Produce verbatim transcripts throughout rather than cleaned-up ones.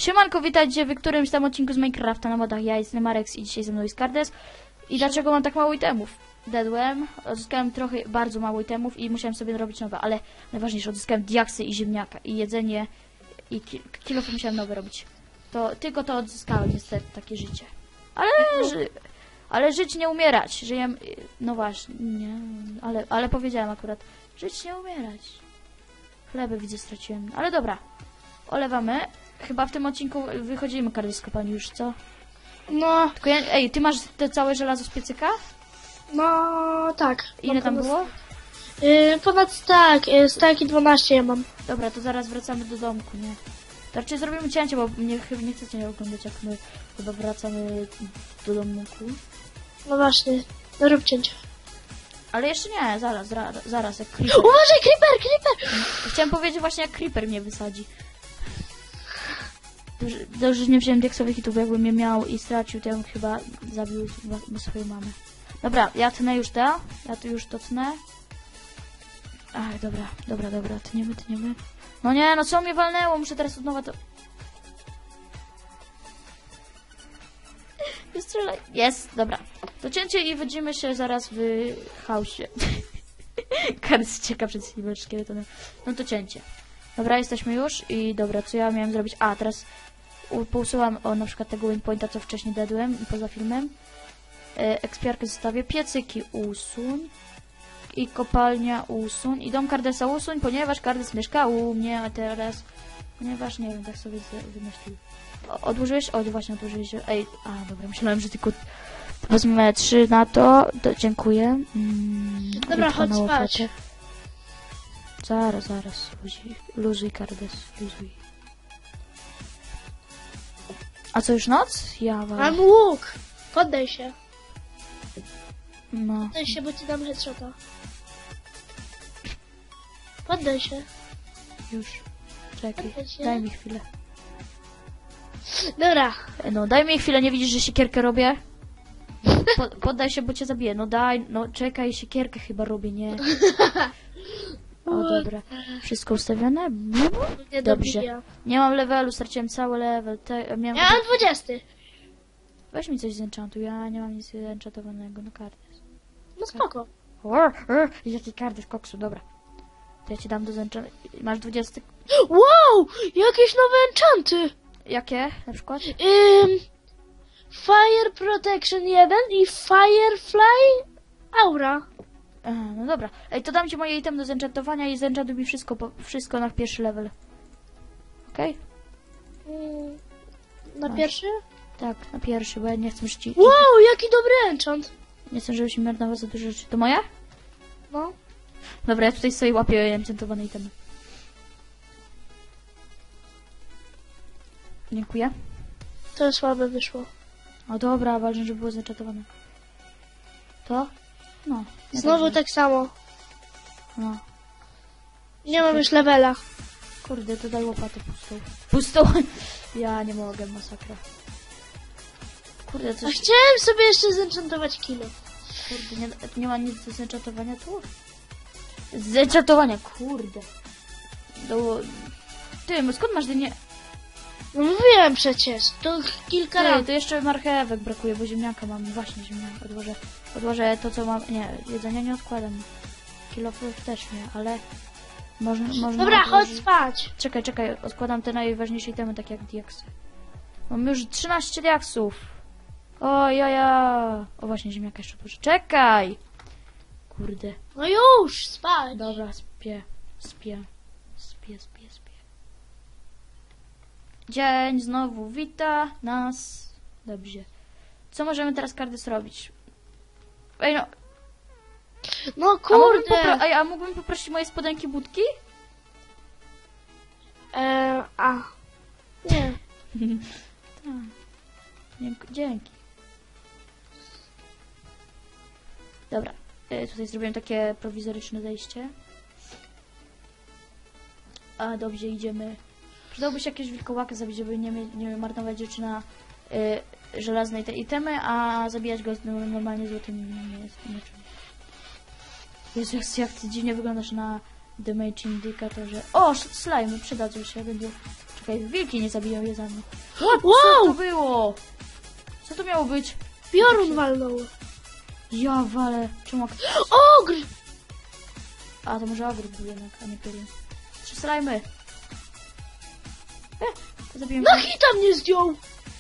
Siemanko, witajcie w którymś tam odcinku z Minecrafta na modach. Ja jestem Marex i dzisiaj ze mną jest Kardes. I dlaczego mam tak mało itemów? Dedłem, odzyskałem trochę, bardzo mało itemów i musiałem sobie robić nowe, ale najważniejsze, odzyskałem diaksy i ziemniaka i jedzenie i ki kilofy musiałem nowe robić. To tylko to odzyskałem, niestety, takie życie. Ale, ży ale żyć nie umierać, żyję, no właśnie, nie, ale, ale powiedziałem akurat, żyć nie umierać. Chleby widzę straciłem, ale dobra, olewamy. Chyba w tym odcinku wychodzimy Kardes z kopalni już, co? No. Tylko ja, ej, ty masz te całe żelazo z piecyka? No tak. Ile tam ponad, było? Yy, ponad tak, yy, staki dwanaście ja mam. Dobra, to zaraz wracamy do domku, nie? To raczej zrobimy cięcie, bo nie, chyba nie chcecie nie oglądać, jak my chyba wracamy do domku. No właśnie, no rób cięcie. Ale jeszcze nie, zaraz, ra, zaraz, jak creeper. Uważaj, creeper, creeper! Chciałem powiedzieć właśnie, jak creeper mnie wysadzi. Dobrze, że nie wziąłem diaksowych hitów, jakbym mnie miał i stracił, to ja bym chyba zabił swoją mamę. Dobra, ja tnę już to, ja tu już to tnę. Ach, dobra, dobra, dobra, tniemy, tniemy. No nie, no co mnie walnęło, muszę teraz od nowa to... Nie strzelaj. Jest, dobra. To cięcie i widzimy się zaraz w chaosie. Kardes cieka przed chwilą szkieletonem. No to cięcie. Dobra, jesteśmy już i dobra, co ja miałem zrobić? A, teraz pousuwam o na przykład tego waypointa, co wcześniej dedłem poza filmem. E, ekspiarkę zostawię, piecyki usuń i kopalnia usuń i dom Kardesa usuń, ponieważ Kardes mieszka u mnie, a teraz, ponieważ nie wiem, tak sobie wymyślił. O, odłożyłeś? O, właśnie odłożyłeś. Ej, a dobra, myślałem, że tylko wezmę trzy na to, to dziękuję. Mm, dobra, chodź spać. Zaraz, zaraz, luzuj, luzuj Kardes, luzuj. A co, już noc? Ja wam. Mam łuk! Poddaj się. No. Poddaj się, bo ci dam headshota. Poddaj się. Już. Czekaj, Poddaj się. daj mi chwilę. Dobra. No, daj mi chwilę, nie widzisz, że siekierkę robię? Po, poddaj się, bo cię zabiję. No daj, no czekaj, siekierkę chyba robię, nie? O, dobra. Wszystko ustawione? Nie Dobrze. dobija. Nie mam levelu, straciłem cały level. Te, miałem... Ja mam dwudziesty. Weź mi coś z enchantu, ja nie mam nic zenchantowanego. No Kardes. No spoko. Or, or, jaki Kardes koksu, dobra. To ja ci dam do zenchantu. Masz dwudziesty. Wow! Jakieś nowe enchanty! Jakie na przykład? Ym, Fire Protection jeden i Firefly Aura. Aha, no dobra. Ej, to dam ci moje item do zenchantowania i zenchantuj mi wszystko, po, wszystko na pierwszy level. Okej? Okay? Ym, na Masz. pierwszy? Tak, na pierwszy, bo ja nie chcę, żebyś ci... Wow, jaki dobry enchant. Nie chcę, żebyś mi marnował za dużo rzeczy. To moje? No. Dobra, ja tutaj sobie łapię enchantowane itemy. Dziękuję. To słabe wyszło. O dobra, ważne, żeby było zenchantowane. To? No. nie Znowu dobrze. tak samo. No. Nie mam już levela. Kurde, to daj łopatę pustą. Pustą? Ja nie mogę, masakra. Kurde, A coś... chciałem sobie jeszcze zenchantować kilo. Kurde, nie, nie ma nic do zenchantowania tu? Zenchantowania, kurde. Do... Ty, skąd masz dynię? No mówiłem przecież. To kilka Ty, razy. to jeszcze marchewek brakuje, bo ziemniaka mam. Właśnie ziemniaka. Odłożę, odłożę to, co mam... Nie, jedzenia nie odkładam. Kilofów też nie, ale... Można, można Dobra, odłożyć. chodź spać. Czekaj, czekaj, odkładam te najważniejsze itemy, tak jak diaksy. Mam już trzynaście diaksów. O, ja, ja. O, właśnie, ziemniaka jeszcze odłożę. Czekaj! Kurde. No już, spać. Dobra, spię, spię, spię, spię, spię. Dzień znowu wita nas. Dobrze. Co możemy teraz Kardes robić? Ej, no. No A mógłbym, kurde. popro- Ej, a mógłbym poprosić moje spodenki budki? Eee, a. Nie. Tak. Dzięki. Dzięki. Dobra. E, tutaj zrobiłem takie prowizoryczne zejście. A dobrze, idziemy. Przydałoby się jakieś wilkołaka zabić, żeby nie, mie- nie marnować rzeczy na y, żelaznej te itemy, a zabijać go z normalnie złotym mieczem. Jezu, jak, jak ty dziwnie wyglądasz na Damage Indicatorze. O, slime, przydadzą się, będę Czekaj, wilki nie zabiją je za mną. What? Co Wow! to było? Co to miało być? Piorun walnął. Ja walę. Czemu? Ogr! A, to może ogród był jednak, a nie piorun. Strzelajmy. E, zabiłem Na go. hita mnie zdjął.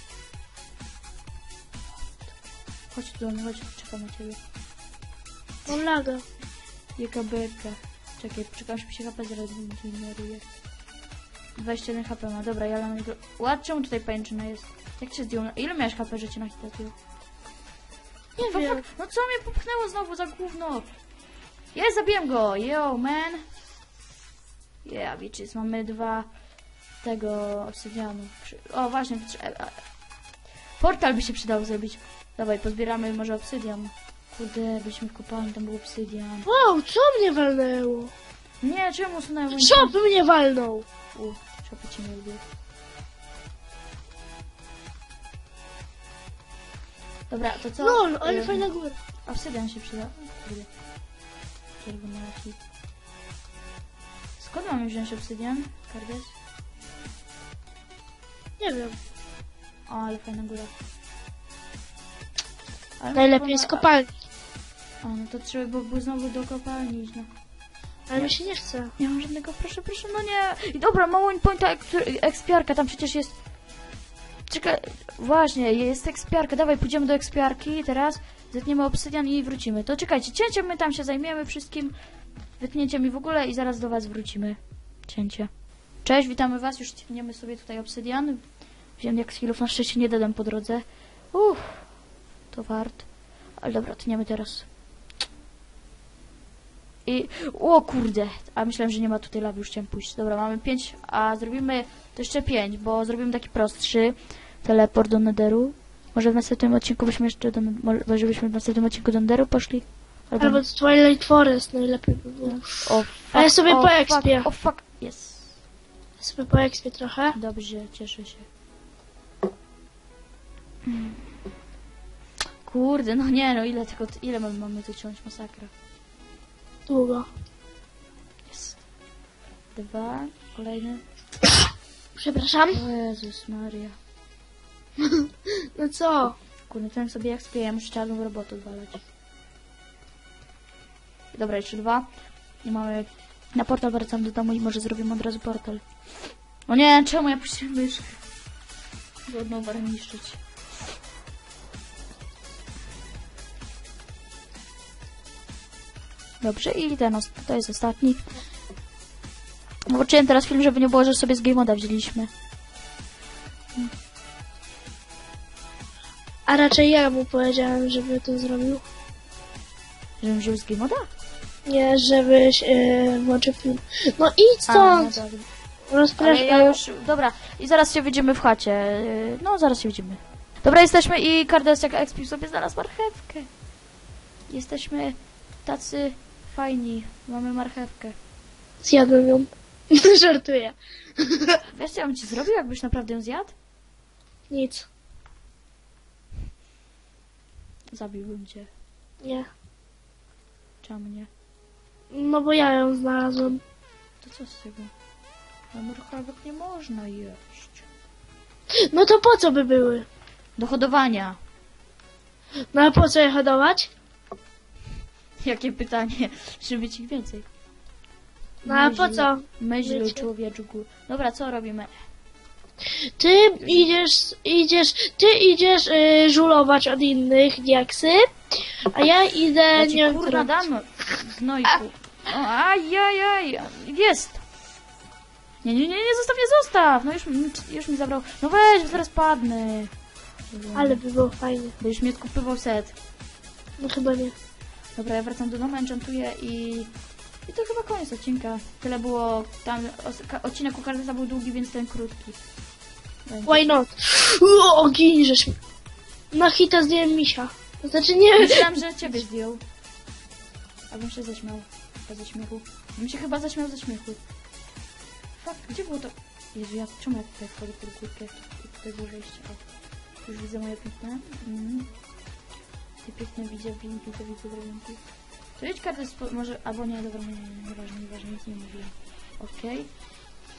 Chodź tu do mnie, chodź, czekam na ciebie. Mam laga. Jaka beka. Czekaj, poczekam, żeby się H P zregeneruje. dwadzieścia jeden H P ma, dobra, ja na niego... Ład, czemu tutaj pajęczyna jest? Jak cię zdjął? Ile miałeś H P, że cię na hita zdjął? Nie Fuck, wiem. fuck. No co mnie popchnęło znowu za gówno? Jest, zabiłem go! Yo, man! Yeah, bitches, mamy dwa tego obsydianu. Przy- O, właśnie, przy- a- portal by się przydało zrobić. Dawaj, pozbieramy może obsydian. Kurde, byliśmy w kopalni, tam był obsydian. Wow, co mnie walnęło? Nie, czemu usunęło? Shop mnie walnął. U, szopy cię nie lubię. Dobra, to co? Lol, ale Ym, fajna góra. Obsydian się przyda. Kurde. Czerwony laki. Skąd mamy wziąć obsydian? Kardes? Nie wiem. O, ale fajna góra. Ale Najlepiej chyba- z kopalni. A, no to trzeba było by znowu do kopalni iść, no. Ale mi się nie chce. Nie mam żadnego, proszę, proszę, no nie. I dobra, mało pointa ek- ekspiarka, tam przecież jest... Czekaj, właśnie, jest ekspiarka, dawaj, pójdziemy do ekspiarki teraz, zetniemy obsydian i wrócimy. To czekajcie, cięciem my tam się zajmiemy wszystkim, wytnięciem i w ogóle i zaraz do was wrócimy. Cięcie. Cześć, witamy was, już tniemy sobie tutaj obsydian. Wziąłem jak skillów, na szczęście nie dodam po drodze. Uff, to wart. Ale dobra, tniemy teraz. I... O kurde! A myślałem, że nie ma tutaj lawy, już chciałem pójść. Dobra, mamy pięć, a zrobimy to jeszcze pięć, bo zrobimy taki prostszy teleport do Netheru. Może w następnym odcinku byśmy jeszcze do... Może byśmy w następnym odcinku do Netheru poszli? Albo do Twilight Forest najlepiej by było. O fuck, A ja sobie o, po fuck, expie. O fuck, jest. Ja sobie po expie trochę. Dobrze, cieszę się. Mm. Kurde, no nie, no ile tego... Ile mamy, mamy tu ciąć? Masakra. Długo. Jest. Dwa, kolejny. Przepraszam. O Jezus Maria. No co? Kurde, ten sobie jak spieje, ja muszę czarną robotę odwalać. Dobra, jeszcze dwa. I mamy... Na portal wracam do domu i może zrobimy od razu portal. O nie, czemu ja puściłem myszkę? Godną warę niszczyć. Dobrze, i ten, ost- to jest ostatni. Zobaczyłem teraz film, żeby nie było, że sobie z Game Moda wzięliśmy. A raczej ja mu powiedziałem, żeby to zrobił. Żebym wziął z Game Moda? Nie, żebyś yy, włączył film. No idź A, no stąd! dobra. Rozpraszam. Ale ja już... Dobra, i zaraz się widzimy w chacie. Yy, No, zaraz się widzimy. Dobra, jesteśmy i Kardes jak Expi sobie znalazł marchewkę. Jesteśmy tacy fajni. Mamy marchewkę. Zjadłem ją. Żartuję. Wiesz, co ja bym ci zrobił, jakbyś naprawdę ją zjadł? Nic. Zabiłbym cię. Nie. Czemu nie? No bo ja ją znalazłem. To co z tego? A marchewek nie można jeść. No to po co by były? Do hodowania. No a po co je hodować? Jakie pytanie? Żeby mieć ich więcej. No a po Myśl- co? Myśl, Wiecie? człowieczku. Dobra, co robimy? Ty idziesz, idziesz, ty idziesz y, żulować od innych diaksy, a ja idę, Ja nie ci wiem, kurwa co dam, gnojku. O, Ajajaj, jest. Nie, nie, nie, nie, zostaw, nie zostaw. No już, już mi zabrał. No weź, zaraz padnę. ale by było fajnie. Będziesz mi odkupywał set. No chyba nie. Dobra, ja wracam do domu, enchantuję i... I to chyba koniec odcinka. Tyle było, tam os- ka- odcinek u Kardesa był długi, więc ten krótki. Będzie. Why not? O, giniesz mi. Na hita zdjąłem misia. To znaczy nie... Myślałam, że ciebie zdjął. Abym się zaśmiał. Chyba ze śmiechu. Bym się chyba zaśmiał ze śmiechu. Fuck, gdzie było to? Jezu, ja, czemu ja tutaj wchodzę pod górkę? Tu- Tutaj było wejście. O, już widzę moje piękne. Mm. Ty piękne widzę, widzę, widzę, widzę drewnianki. To jedź kartę, spo- może, albo nie, dobra, nie, nie, nie, nieważne, nieważne, nic nie mówiłem. Okej.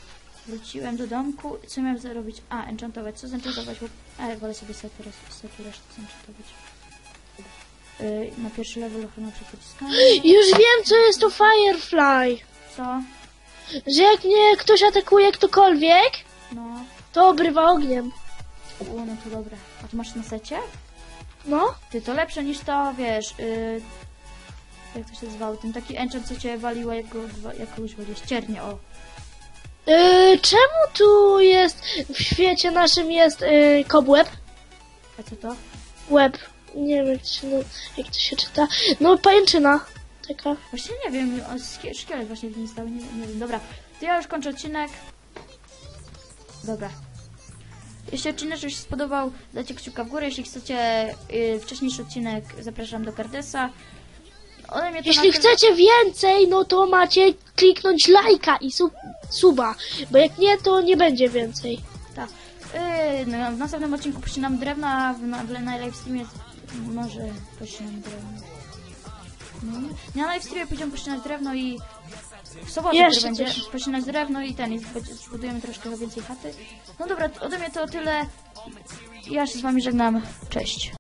Wróciłem do domku. Co miałem zrobić? A, enchantować. Co zenchantować? A, ja wolę sobie saturę zenchantować. Yy, na pierwszy level ochrona przed pociskami. Już wiem, co jest to Firefly. Co? Że jak mnie ktoś atakuje, ktokolwiek, No. to obrywa ogniem. U, no to dobra. A ty masz na secie? No? Ty, to lepsze niż to, wiesz, yy, jak to się zwało, ten taki enchant, co cię waliło, jak go, jak kogoś waliłeś, ciernie, o. Yy, czemu tu jest, w świecie naszym jest yy, kobłeb? A co to? Łeb. Nie wiem, jak to się, jak to się czyta. No, pajęczyna. Taka. Właśnie nie wiem, o, skie- szkielet właśnie w nim stał, nie, nie wiem, dobra. To ja już kończę odcinek. Dobra. Jeśli odcinek już się spodobał, dajcie kciuka w górę, jeśli chcecie yy, wcześniejszy odcinek, zapraszam do Cardesa. Ode mnie to Jeśli na tyle- chcecie więcej, no to macie kliknąć lajka i sub, suba. Bo jak nie, to nie będzie więcej. Tak. Yy, no, w następnym odcinku pościnam drewno, a w, na, w, na livestreamie może pościnam drewno. No. Na livestreamie pójdziemy pościnać drewno i w sobotę Jeszcze który będzie coś. pościnać drewno i ten, i zbudujemy troszkę więcej chaty. No dobra, ode mnie to tyle. Ja się z wami żegnam. Cześć.